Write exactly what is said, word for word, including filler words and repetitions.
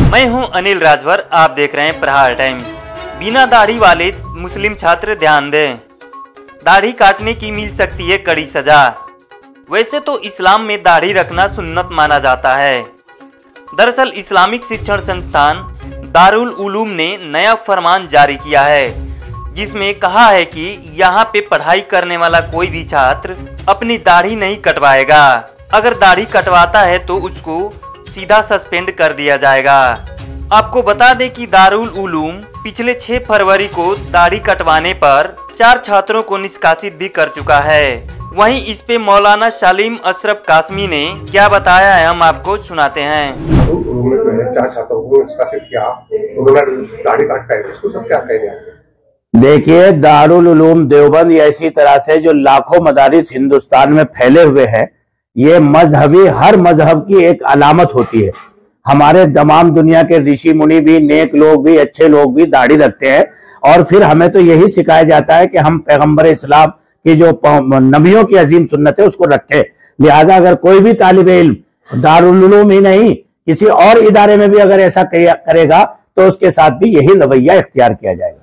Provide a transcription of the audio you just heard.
मैं हूं अनिल राजभर, आप देख रहे हैं प्रहार टाइम्स। बिना दाढ़ी वाले मुस्लिम छात्र ध्यान दें, दाढ़ी काटने की मिल सकती है कड़ी सजा। वैसे तो इस्लाम में दाढ़ी रखना सुन्नत माना जाता है। दरअसल इस्लामिक शिक्षण संस्थान दारुल उलूम ने नया फरमान जारी किया है, जिसमें कहा है कि यहाँ पे पढ़ाई करने वाला कोई भी छात्र अपनी दाढ़ी नहीं कटवाएगा। अगर दाढ़ी कटवाता है तो उसको सीधा सस्पेंड कर दिया जाएगा। आपको बता दें कि दारुल उलूम पिछले छह फरवरी को दाढ़ी कटवाने पर चार छात्रों को निष्कासित भी कर चुका है। वहीं इस पे मौलाना शालीम अशरफ कासमी ने क्या बताया है, हम आपको सुनाते हैं। उन्होंने जो है चार छात्रों को निष्कासित किया, उन्होंने दाढ़ी काटता है, इसको सब क्या कहेंगे? देखिए, दारुल उलूम देवबंद या इसी तरह से जो लाखों मदारिस हिंदुस्तान में फैले हुए हैं, ये मजहबी हर मजहब की एक अलामत होती है। हमारे तमाम दुनिया के ऋषि मुनि भी, नेक लोग भी, अच्छे लोग भी दाढ़ी रखते हैं और फिर हमें तो यही सिखाया जाता है कि हम पैगंबर इस्लाम की जो नबियों की अजीम सुन्नत है उसको रखें। लिहाजा अगर कोई भी तालिब इल्म दारुल उलूम ही नहीं किसी और इदारे में भी अगर ऐसा करेगा तो उसके साथ भी यही रवैया इख्तियार किया जाएगा।